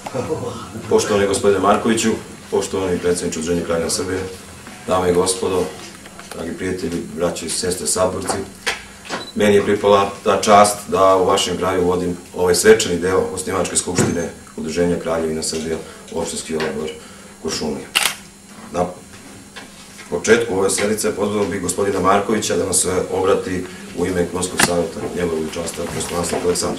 Poštovani gospodine Markoviću, poštovani predsjedniče Udruženja Kraljevine Srbije, dame i gospodo, dragi prijatelji, braće i sestre saborci, meni je pripala ta čast da u vašem kraju vodim ovaj svečani deo osnivačke skupštine Udruženja Kraljevina Srbija, opštinski odbor Kuršumlija. Na početku ove sednice pozvao bih gospodina Markovića da nam se obrati u ime Ekonomskog savjeta njegovog veličanstva Prostranstva Aleksandra.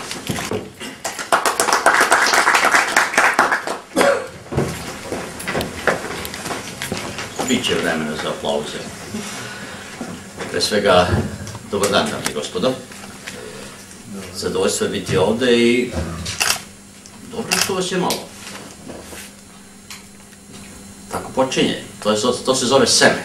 Biće vremena za aplauze. Pre svega, dobar dan, dame i gospodo. Zadovoljstvo je biti ovde i dobro što vas je malo. Tako počinje. To se zove seme.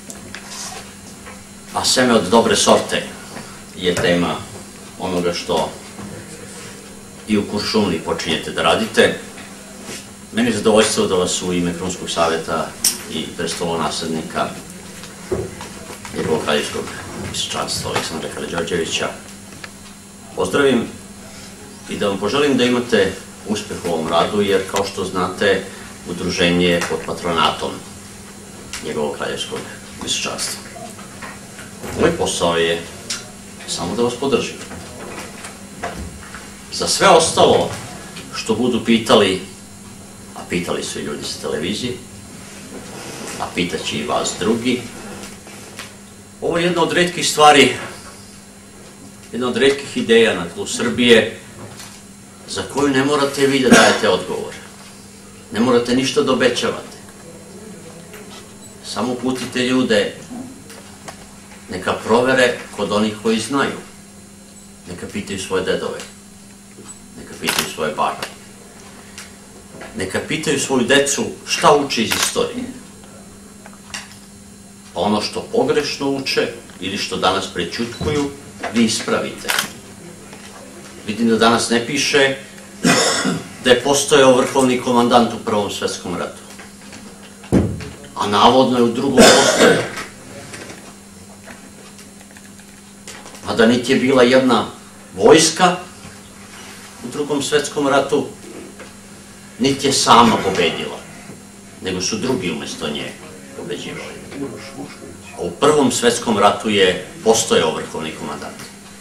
A seme od dobre sorte je tema onoga što i u Kuršumliji počinjete da radite. Meni je zadovoljstvo da vas u ime Krunskog savjeta i prestolonaslednika njegovog kraljevskog visočanstva Aleksandra Karađorđevića pozdravim i da vam poželim da imate uspeh u ovom radu, jer kao što znate, udruženje je pod patronatom njegovog kraljevskog visočanstva. Moj posao je samo da vas podržim. Za sve ostalo što budu pitali, a pitali su i ljudi sa televizije, a pitaće i vas drugi, ovo je jedna od retkih stvari, jedna od retkih ideja na tlu Srbije za koju ne morate vi da dajete odgovor. Ne morate ništa da obećavate. Samo uputite ljude, neka provere kod onih koji znaju. Neka pitaju svoje dedove, neka pitaju svoje bake, neka pitaju svoju decu šta uče iz istorije. Pa ono što pogrešno uče ili što danas prećutkuju, vi ispravite. Vidim da danas ne piše da je postojao vrhovni komandant u Prvom svetskom ratu. A navodno je u Drugom postojao. A da niti je bila jedna vojska u Drugom svetskom ratu, niti je sama pobedila, nego su drugi umesto nje pobeđivali. A u Prvom svetskom ratu je postojao vrhovni komandant.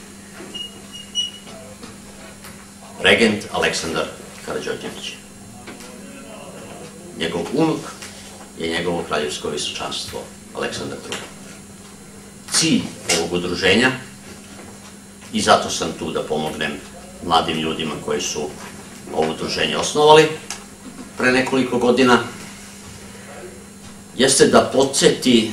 Regent Aleksandar Karađorđević. Njegov unuk je njegovo kraljevsko visočanstvo Aleksandar II. Cilj ovog udruženja, i zato sam tu da pomognem mladim ljudima koji su ovo udruženje osnovali pre nekoliko godina, jeste da podsjeti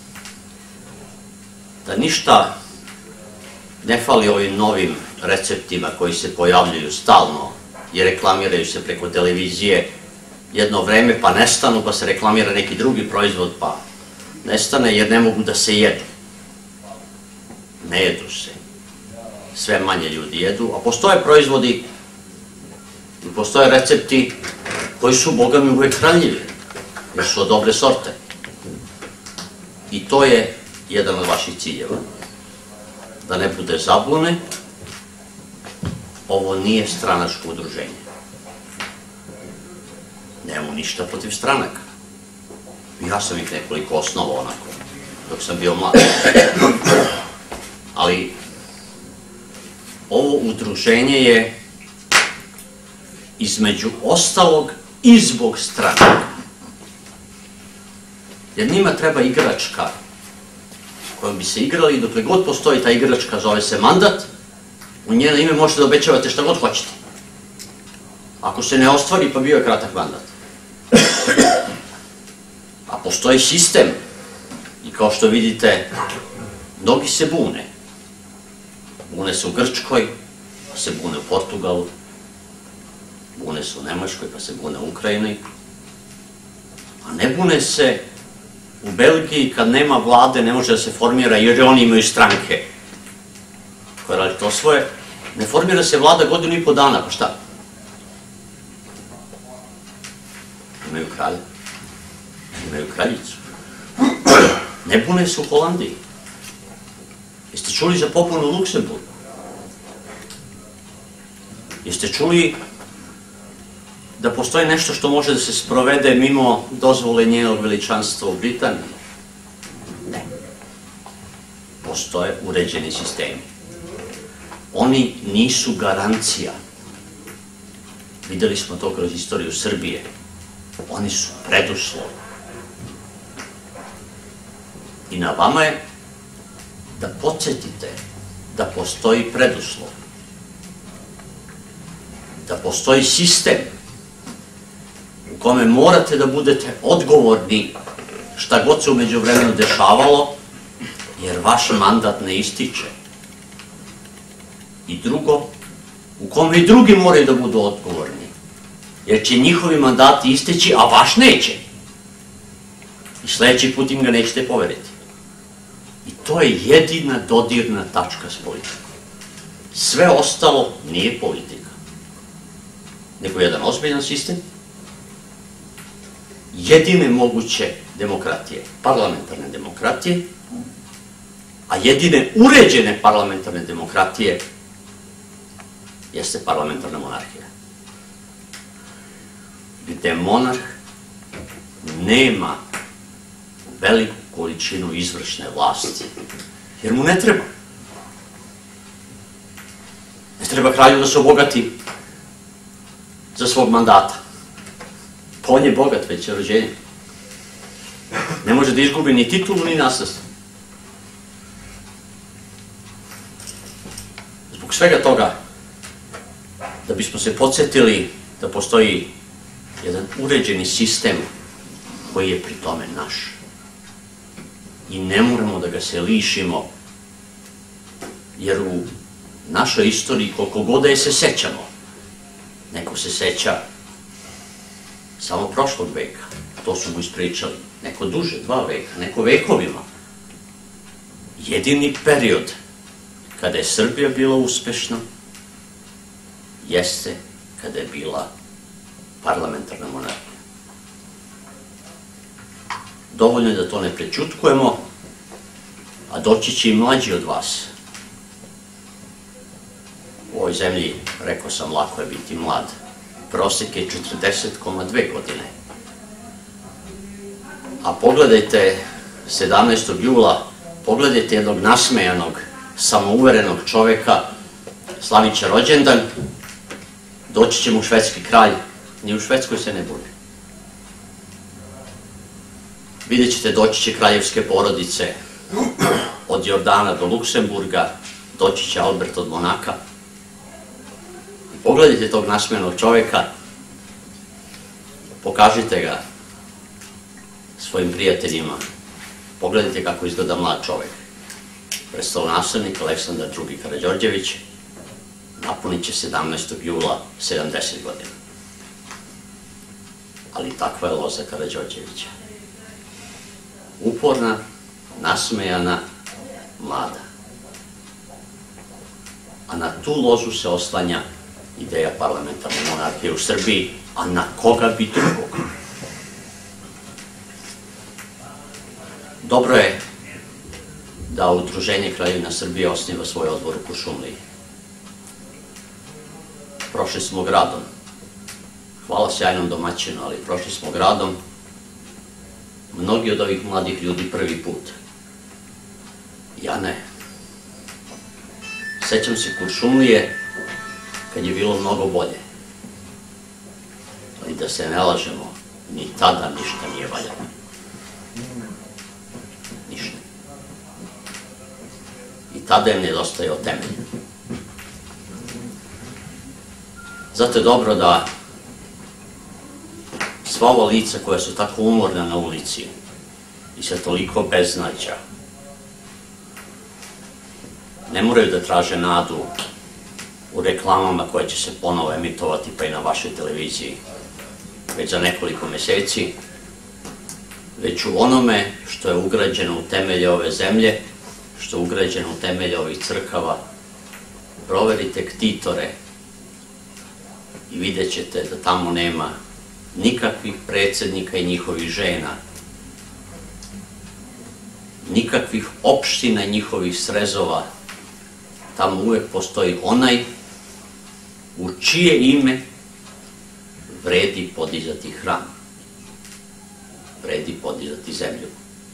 da ništa ne fali ovim novim receptima koji se pojavljuju stalno i reklamiraju se preko televizije jedno vreme, pa nestanu, pa se reklamira neki drugi proizvod, pa nestane jer ne mogu da se jedu. Ne jedu se. Sve manje ljudi jedu, a postoje proizvodi i postoje recepti koji su, Boga mi, uvek hranljivi, jer su od dobre sorte. I to je jedan od vaših ciljeva. Da ne bude zabune, ovo nije stranačko udruženje. Nemamo ništa protiv stranaka. Ja sam ih nekoliko osnovao onako, dok sam bio mlad. Ali ovo udruženje je između ostalog i zbog stranaka. Jer njima treba igračka kojom bi se igrali i dokle god postoji ta igračka, zove se mandat, u njeno ime možete da obećavate šta god hoćete. Ako se ne ostvari, pa bio je kratak mandat. A postoji sistem i kao što vidite, mnogi se bune. Bune se u Grčkoj, pa se bune u Portugalu, bune se u Nemačkoj, pa se bune u Ukrajini, a ne bune se u Belgiji kad nema vlade, ne može da se formira, jer oni imaju stranke koje radi to svoje. Ne formira se vlada godinu i po dana, pa šta? Imaju kralja, imaju kraljicu. Ne bune se u Holandiji. Jeste čuli za pobunu u Luksemburgu? Jeste čuli da postoji nešto što može da se sprovede mimo dozvole njenog veličanstva u Britaniji? Ne. Postoje uređeni sistemi. Oni nisu garancija. Videli smo to kroz istoriju Srbije. Oni su preduslov. I na vama je da podsjetite da postoji preduslov. Da postoji sistem u kome morate da budete odgovorni šta god se u međuvremenu dešavalo, jer vaš mandat ne ističe. I drugo, u kome i drugi moraju da budu odgovorni, jer će njihovi mandati isteći, a vaš neće. I sledeći put im ga nećete poveriti. I to je jedina dodirna tačka s politikom. Sve ostalo nije politika, nego jedan ozbiljan sistem jedine moguće demokratije, parlamentarne demokratije, a jedine uređene parlamentarne demokratije jeste parlamentarna monarhija. Gde monarh nema veliku količinu izvršne vlasti, jer mu ne treba. Ne treba kralju da se obogati za svog mandata. Pa on je bogat već je rođenje. Ne može da izgubi ni titulu, ni nasledstvo. Zbog svega toga, da bismo se podsjetili da postoji jedan uređeni sistem koji je pri tome naš. I ne moramo da ga se lišimo, jer u našoj istoriji, koliko god da je se sećamo, neko se seća samo prošlog veka, to su mu ispričali, neko duže, 2 veka, neko vekovima. Jedini period kada je Srbija bila uspešna jeste kada je bila parlamentarna monarhija. Dovoljno je da to ne prećutkujemo, a doći će i mlađi od vas. U ovoj zemlji, rekao sam, lako je biti mlad. Prosek je 40,2 godine. A pogledajte 17. jula, pogledajte jednog nasmejanog, samouverenog čoveka, slaviće rođendan, doći će mu švedski kralj, ni u Švedskoj se ne bude. Vidjet ćete, doći će kraljevske porodice od Jordana do Luksemburga, doći će Albert od Monaka. Pogledajte tog nasmejanog čoveka, pokažite ga svojim prijateljima, pogledajte kako izgleda mlad čovek. Prestolonaslednik Aleksandar II. Karađorđević napunit će 17. jula 70 godina. Ali takva je loza Karađorđevića. Uporna, nasmejana, mlada. A na tu lozu se oslanja ideja parlamentarne monarhije u Srbiji, a na koga bi drugog? Dobro je da Udruženje Kraljevina Srbije osniva svoj odbor u Kuršumliji. Prošli smo gradom. Hvala sjajnom domaćinu, ali prošli smo gradom. Mnogi od ovih mladih ljudi prvi put. Ja ne. Sećam se Kuršumlije kad je bilo mnogo bolje. Ali da se ne lažemo, ni tada ništa nije valjalo. Ništa. I tada je nedostajao temelj. Zato je dobro da sva ova lica koja su tako umorna na ulici i sa toliko beznađa ne moraju da traže nadu u reklamama koje će se ponovo emitovati pa i na vašoj televiziji već za nekoliko meseci, već u onome što je ugrađeno u temelje ove zemlje, što je ugrađeno u temelje ovih crkava. Proverite ktitore i vidjet ćete da tamo nema nikakvih predsjednika i njihovih žena, nikakvih opština i njihovih srezova. Tamo uvek postoji onaj u čije ime vredi podizati hram, vredi podizati zemlju.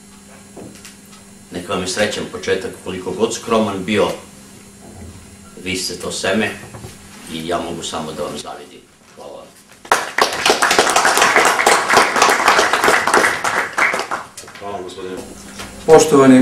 Neka vam je srećan početak, koliko god skroman bio, vi ste to seme i ja mogu samo da vam zavidim. Hvala vam. Hvala, gospodine. Poštovani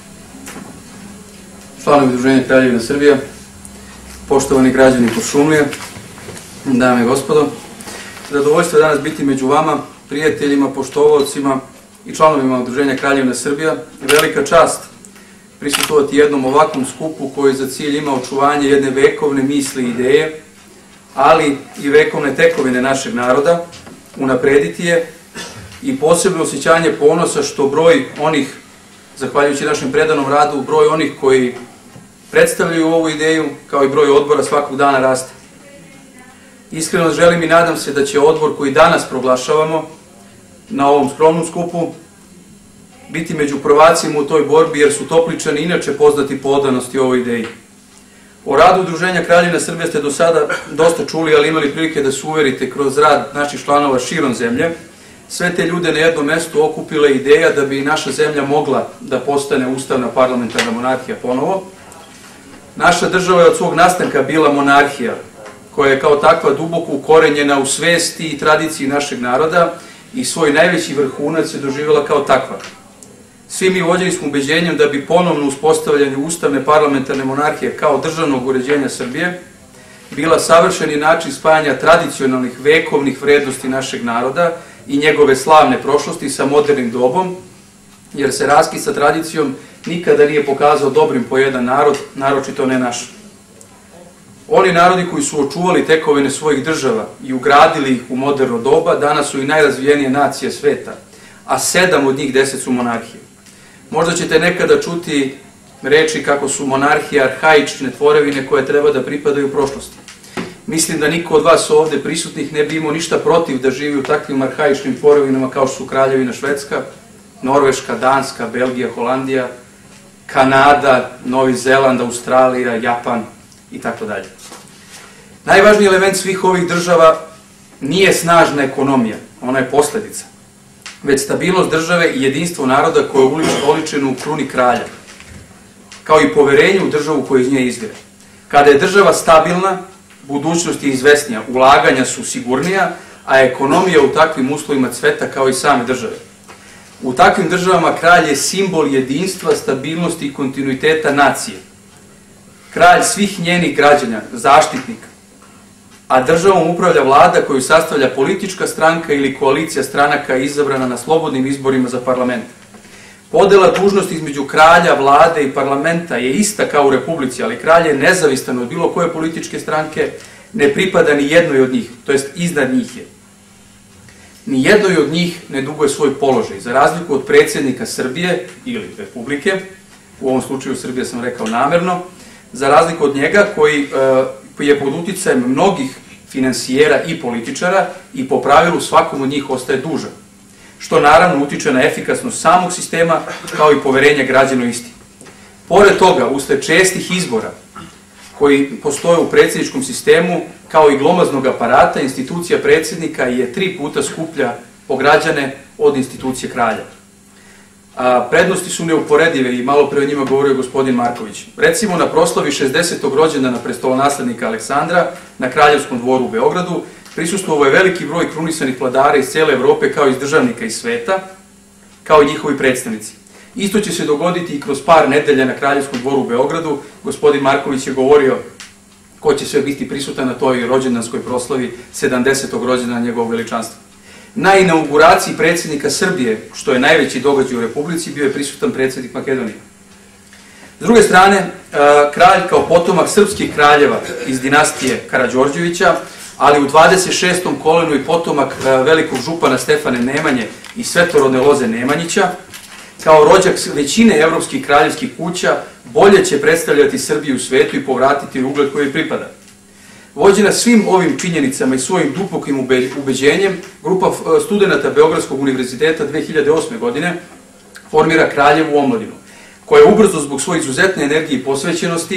članovi Udruženja Kraljevina Srbija, poštovani građani Kuršumlije, dame i gospodo, zadovoljstvo je danas biti među vama, prijateljima, poštovalcima i članovima Udruženja Kraljevina Srbija. Velika čast prisustvovati jednom ovakvom skupu koji za cilj ima očuvanje jedne vekovne misli i ideje, ali i vekovne tekovine našeg naroda, unaprediti je i posebno osjećanje ponosa što broj onih, zahvaljujući našem predanom radu, broj onih koji predstavljaju ovu ideju, kao i broj odbora svakog dana raste. Iskreno želim i nadam se da će odbor koji danas proglašavamo na ovom skromnom skupu biti među prvacima u toj borbi, jer su Topličani inače poznati po odanosti ovoj ideji. O radu Udruženja Kraljevina Srbije ste do sada dosta čuli, ali imali prilike da se uverite kroz rad naših članova širom zemlje. Sve te ljude na jednom mestu okupila ideja da bi naša zemlja mogla da postane ustavna parlamentarna monarhija ponovo. Naša država je od svog nastanka bila monarhija, koja je kao takva duboko ukorenjena u svesti i tradiciji našeg naroda i svoj najveći vrhunac je doživjela kao takva. Svi mi vođeni smo ubeđenjem da bi ponovno uspostavljanje ustavne parlamentarne monarhije kao državnog uređenja Srbije bila savršeni način spajanja tradicionalnih vekovnih vrednosti našeg naroda i njegove slavne prošlosti sa modernim dobom, jer se raskid sa tradicijom nikada nije pokazao dobrim po jedan narod, naročito ne naš. Oni narodi koji su očuvali tekovine svojih država i ugradili ih u moderno doba, danas su i najrazvijenije nacije sveta, a 7 od njih 10 su monarhije. Možda ćete nekada čuti reči kako su monarhije arhaične tvorevine koje treba da pripadaju prošlosti. Mislim da niko od vas ovde prisutnih ne bi imao ništa protiv da živi u takvim arhaičnim tvorevinama kao što su Kraljevina Švedska, Norveška, Danska, Belgija, Holandija, Kanada, Novi Zeland, Australija, Japan i tako dalje. Najvažniji element svih ovih država nije snažna ekonomija, ona je posledica, već stabilnost države i jedinstvo naroda koje je oličeno u kruni kralja, kao i poverenje u državu koja iz nje izvire. Kada je država stabilna, budućnost je izvesnija, ulaganja su sigurnija, a ekonomija u takvim uslovima cveta kao i same države. U takvim državama kralj je simbol jedinstva, stabilnosti i kontinuiteta nacije. Kralj svih njenih građana, zaštitnik, a državom upravlja vlada koju sastavlja politička stranka ili koalicija stranaka izabrana na slobodnim izborima za parlament. Podela dužnosti između kralja, vlade i parlamenta je ista kao u Republici, ali kralj je nezavistan od bilo koje političke stranke, ne pripada ni jednoj od njih, to jest iznad njih je. Ni jednoj od njih ne duguje svoj položaj, za razliku od predsjednika Srbije ili Republike, u ovom slučaju Srbije sam rekao namerno, za razliku od njega koji je pod uticajem mnogih finansijera i političara i po pravilu svakom od njih ostaje dužan, što naravno utiče na efikasnost samog sistema kao i poverenje građana u isti. Pored toga, usled čestih izbora koji postoje u predsjedničkom sistemu, kao i glomaznog aparata, institucija predsjednika je 3 puta skuplja po građane od institucije kralja. Prednosti su neuporedive i malo pre o njima govorio gospodin Marković. Recimo na proslavi 60. rođendana prestolonaslednika Aleksandra na Kraljevskom dvoru u Beogradu prisustvovao je veliki broj krunisanih vladara iz cijele Evrope kao iz državnika iz sveta, kao i njihovi predstavnici. Isto će se dogoditi i kroz par nedelja na Kraljevskom dvoru u Beogradu. Gospodin Marković je govorio ko će sve biti prisutan na toj rođendanskoj proslavi 70. rođendana njegovog veličanstva. Na inauguraciji predsjednika Srbije, što je najveći događaj u Republici, bio je prisutan predsjednik Makedonije. S druge strane, kralj kao potomak srpskih kraljeva iz dinastije Karađorđevića, ali u 26. kolenu i potomak velikog župana Stefane Nemanje i svetorodne loze Nemanjića, kao rođak većine evropskih kraljevskih kuća, bolje će predstavljati Srbiju u svetu i povratiti ugled koji joj pripada. Vođena svim ovim činjenicama i svojim dubokim ubeđenjem, grupa studenta Beogradskog univerziteta 2008. godine formira Kraljevu omladinu, koja ubrzo zbog svoje izuzetne energije i posvećenosti,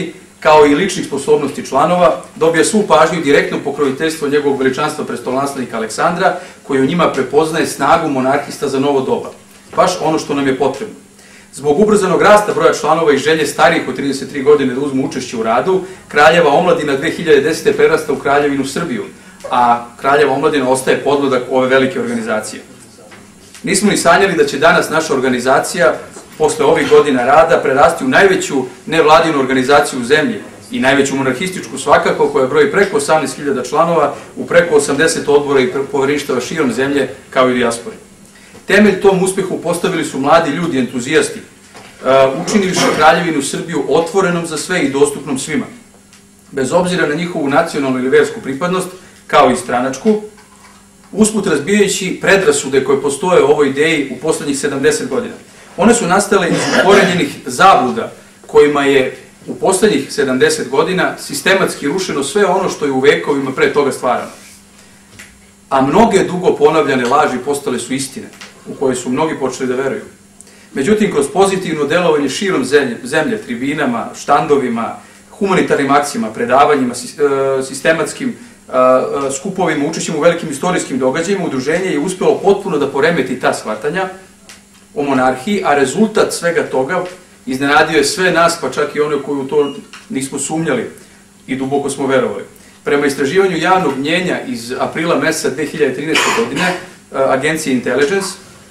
kao i ličnih sposobnosti članova, dobija svu pažnju direktno pokroviteljstvo njegovog veličanstva prestolonaslednika Aleksandra, koji u njima prepoznaje snagu monarhista za novo doba. Baš ono što nam je potrebno. Zbog ubrzanog rasta broja članova i želje starijih od 33 godine da uzmu učešće u radu, Kraljeva omladina 2010. prerasta u Kraljevinu Srbiju, a Kraljeva omladina ostaje podlodak ove velike organizacije. Nismo ni sanjali da će danas naša organizacija, posle ovih godina rada, prerasti u najveću nevladinu organizaciju u zemlji i najveću monarhističku svakako, koja broji preko 18.000 članova u preko 80 odbora i povereništava širom zemlje, kao i dijaspori. Temelj tom uspehu postavili su mladi ljudi, entuzijasti, učinivši Kraljevinu Srbiju otvorenom za sve i dostupnom svima. Bez obzira na njihovu nacionalnu ili versku pripadnost, kao i stranačku, usput razbijajući predrasude koje postoje u ovoj ideji u poslednjih 70 godina. One su nastale iz ukorenjenih zabluda kojima je u poslednjih 70 godina sistematski rušeno sve ono što je u vekovima pre toga stvarano. A mnoge dugo ponavljane laži postale su istine, u koje su mnogi počeli da veruju. Međutim, kroz pozitivno delovanje širom zemlje, tribinama, štandovima, humanitarnim akcijama, predavanjima, sistematskim skupovima, učešćima u velikim istorijskim događajima, udruženje je uspelo potpuno da poremeti ta shvatanja o monarhiji, a rezultat svega toga iznenadio je sve nas, pa čak i one koji u to nismo sumnjali i duboko smo verovali. Prema istraživanju javnog mnjenja iz aprila meseca 2013. godine, agencije Intelligence,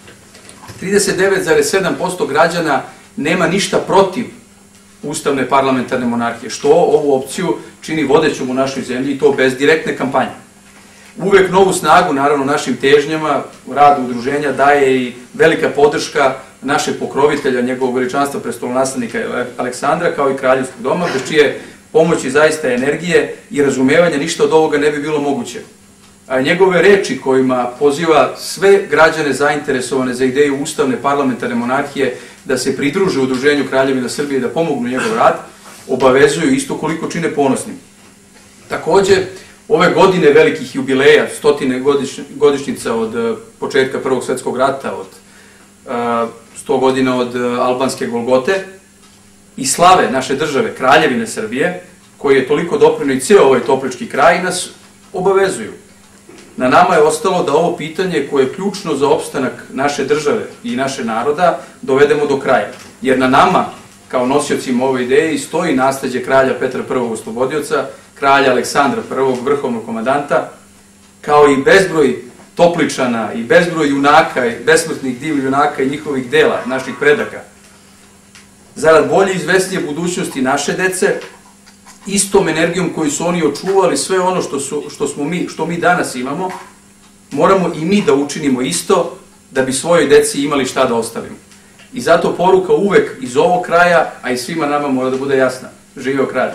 39,7% građana nema ništa protiv ustavne parlamentarne monarhije, što ovu opciju čini vodećom u našoj zemlji i to bez direktne kampanje. Uvek novu snagu, naravno, našim težnjama, radu udruženja daje i velika podrška našeg pokrovitelja, njegovog veličanstva prestolonaslednika Aleksandra, kao i Kraljevskog doma, bez čije pomoći zaista energije i razumevanja ništa od ovoga ne bi bilo moguće. A njegove reči kojima poziva sve građane zainteresovane za ideju ustavne parlamentarne monarhije da se pridruže udruženju Kraljevina Srbije i da pomognu njegov rad, obavezuju isto koliko čine ponosnim. Takođe, ove godine velikih jubileja, 100 godišnjica od početka Prvog svetskog rata, od 100 godina od albanske Golgote i slave naše države, Kraljevine Srbije, koji je toliko doprineo i ceo ovaj toplički kraj, nas obavezuju. Na nama je ostalo da ovo pitanje koje je ključno za opstanak naše države i naše naroda dovedemo do kraja. Jer na nama, kao nosiocima ove ideje, stoji nasleđe kralja Petra I. Oslobodioca, kralja Aleksandra I. Vrhovnog komandanta, kao i bezbroj Topličana i bezbroj junaka, besmrtnih divnih junaka i njihovih dela, naših predaka. Zarad bolje izvesnije budućnosti naše dece, istom energijom koju su oni očuvali sve ono što mi danas imamo, moramo i mi da učinimo isto da bi svojoj deci imali šta da ostavimo. I zato poruka uvek iz ovog kraja, a i svima nama mora da bude jasna. Živio kralj!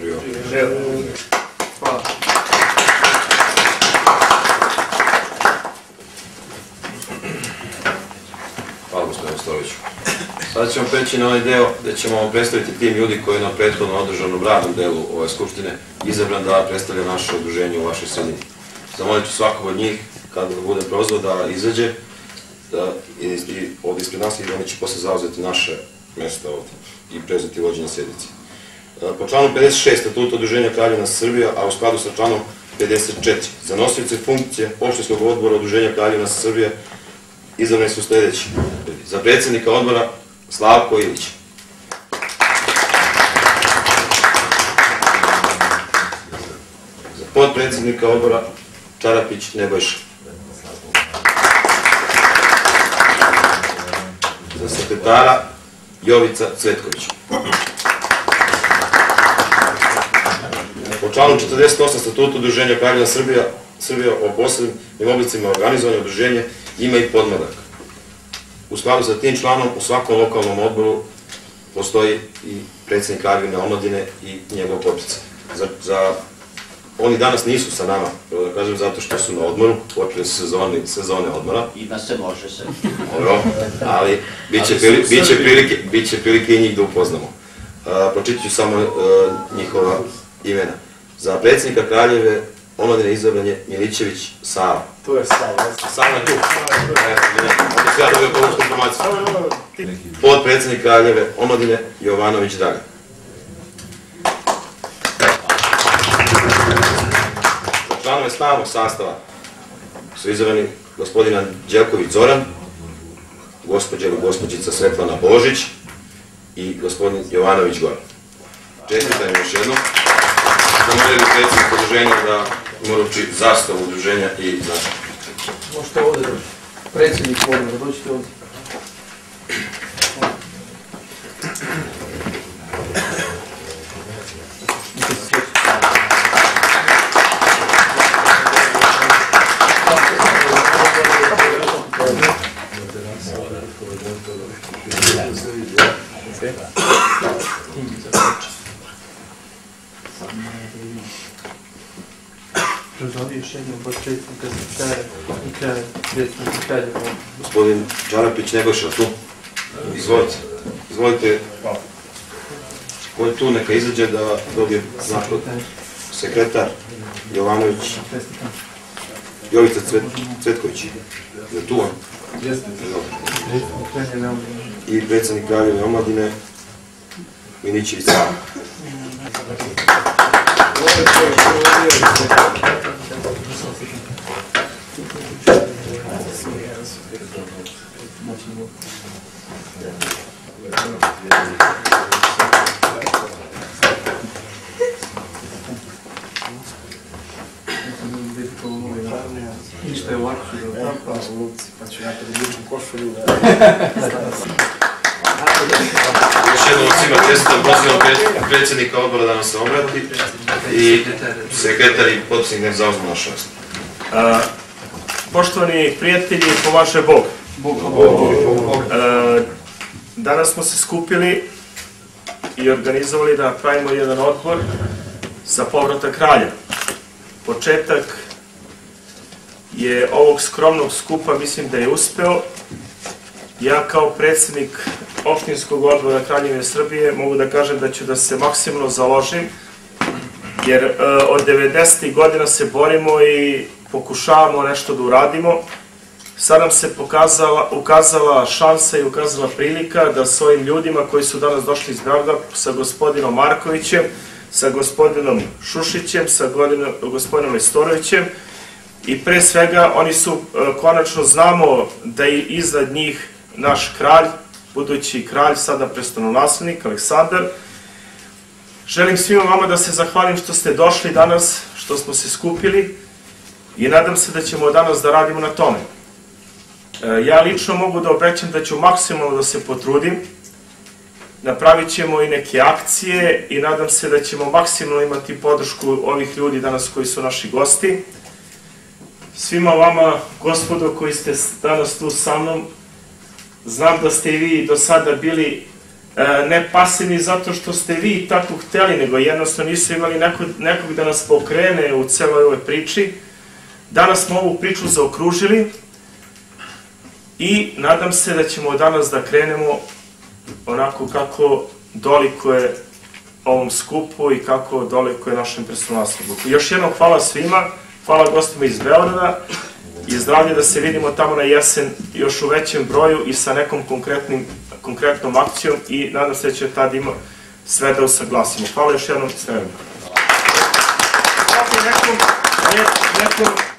Hvala. Hvala, gospodine Stoviću. Sada ćemo preći na ovaj deo gde ćemo vam predstaviti tim ljudi koji je na prethodno održanom radnom delu ove skupštine izabran da predstavlja naše udruženje u vašoj sredini. Zamolit ću svakog od njih, kada ga budem prozvao, da izađe ovdje ispred nas i oni će posle zauzeti naše mesto ovdje i preuzeti vođenje sjednice. Po članu 56 statuta udruženja Kraljevina Srbija, a u skladu sa članom 54, za nosioce funkcije opštinskog odbora udruženja Kraljevina Srbija izabrani su sledeći. Za predsjednika odbora Slavko Ilić. Za podpredsjednika odbora Čarapić Nebojša. Za sekretara Jovica Cvetković. Po članu 48 statuta udruženja Kraljevina Srbija o posebnim oblicima organizovanja udruženja ima i podmladak. U skladu sa tim članom u svakom lokalnom odboru postoji i predsjednik Kraljevine omladine i njegov potpredsednik. Oni danas nisu sa nama, da kažem, zato što su na odmoru, počeli su sezone odmora. I da se može se. Dobro, ali bit će prilike i njih da upoznamo. Pročitat ću samo njihova imena. Za predsjednika Kraljeve omladine izabran je Milićević Sava. To je Sava. Sava je tu. Ovdje se ja dobio pomoćnu informaciju. Podpredsjednik Kraljeve omladine Jovanović Dragan. stalnog sastava su izabrani gospodin Anđelković Zoran, gospođa ili gospođica Svetlana Božić i gospodin Jovanović Goran. Čestitam još jednom. Zamolili predsjednik udruženja da im uruči zastavu udruženja i značaj. Možete ovdje doći. Predsjednik odbora, dođite ovdje. Gospodin Đarapić Njegoša, tu. Izvolite. Izvolite. Ko je tu, neka izađe da dobije znak od sekretar Jovanović. Jovica Cvetković. Je tu on? I predsjednik Kraljeve omladine Minićević Sava. Ništa je ovako pa ću ja kada budem košulju. Još jednom svima čestitam, pozivam predsjednika odbora da nam se obrati i sekretar i potpisnik nek zauzmu našu mjesto. Poštovani prijatelji, pomaže Bog. Danas smo se skupili i organizovali da pravimo jedan odbor za povratak kralja. Početak je ovog skromnog skupa, mislim da je uspeo. Ja kao predsjednik opštinskog odbora Kraljevine Srbije mogu da kažem da ću da se maksimalno založim, jer od 90. godina se borimo i pokušavamo nešto da uradimo. Sad nam se ukazala šansa i ukazala prilika da s ovim ljudima koji su danas došli iz Beograda, sa gospodinom Markovićem, sa gospodinom Šušićem, sa gospodinom Istorovićem, i pre svega oni su, konačno znamo da je iznad njih naš kralj, budući kralj, sada prestolonaslednik Aleksandar. Želim svima vama da se zahvalim što ste došli danas, što smo se skupili, i nadam se da ćemo danas da radimo na tome. Ja lično mogu da obećam da ću maksimalno da se potrudim, napravit ćemo i neke akcije i nadam se da ćemo maksimalno imati podršku ovih ljudi danas koji su naši gosti. Svima vama, gospodo, koji ste danas tu sa mnom, znam da ste i vi do sada bili ne pasivni zato što ste vi tako hteli, nego jednostavno nisu imali nekog da nas pokrene u celoj ovoj priči. Danas smo ovu priču zaokružili i nadam se da ćemo danas da krenemo onako kako dolikuje ovom skupu i kako dolikuje našem prestolonasledniku. Još jednom hvala svima, hvala gostima iz Beograda i zdravlje, da se vidimo tamo na jesen još u većem broju i sa nekom konkretnom akcijom, i nadam se da će tad ima sve da usaglasimo. Hvala još jednom svemu. Nekom